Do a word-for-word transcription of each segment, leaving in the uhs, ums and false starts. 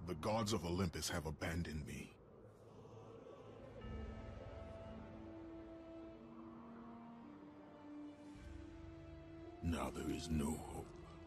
The gods of Olympus have abandoned me. Now there is no hope.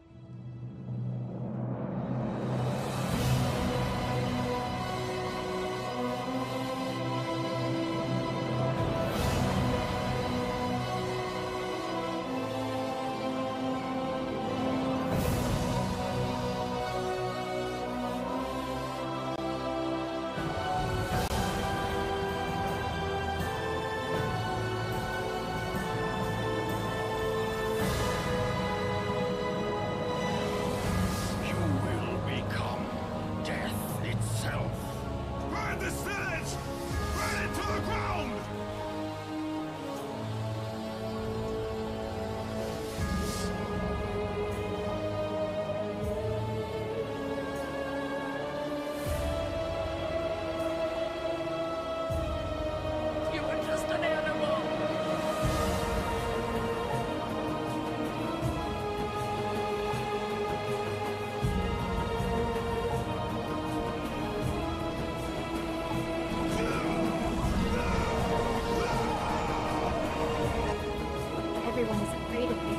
Everyone is afraid of you.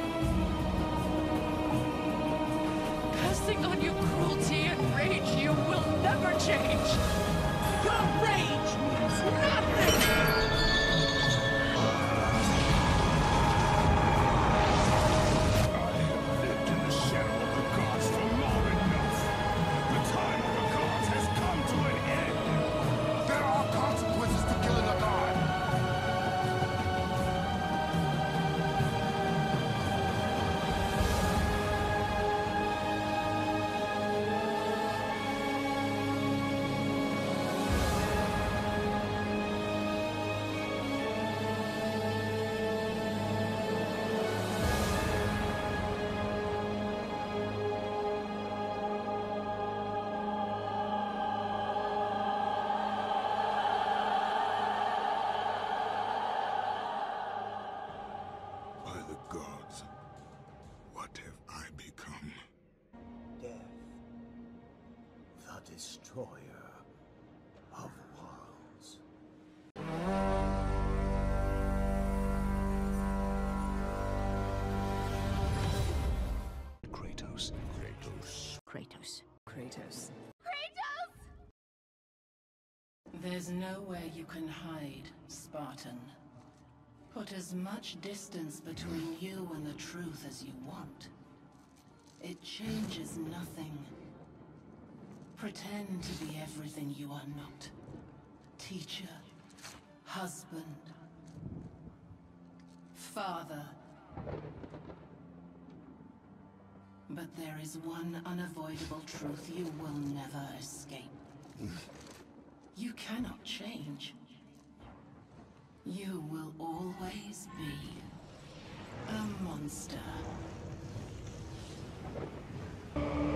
Cursing on your cruelty and rage, you will never change! Your rage means nothing! Gods, what have I become? Death, the destroyer of worlds. Kratos. Kratos. Kratos. Kratos. Kratos! There's nowhere you can hide, Spartan. Put as much distance between you and the truth as you want. It changes nothing. Pretend to be everything you are not. Teacher, husband, father. But there is one unavoidable truth you will never escape. You cannot change. You will always be a monster.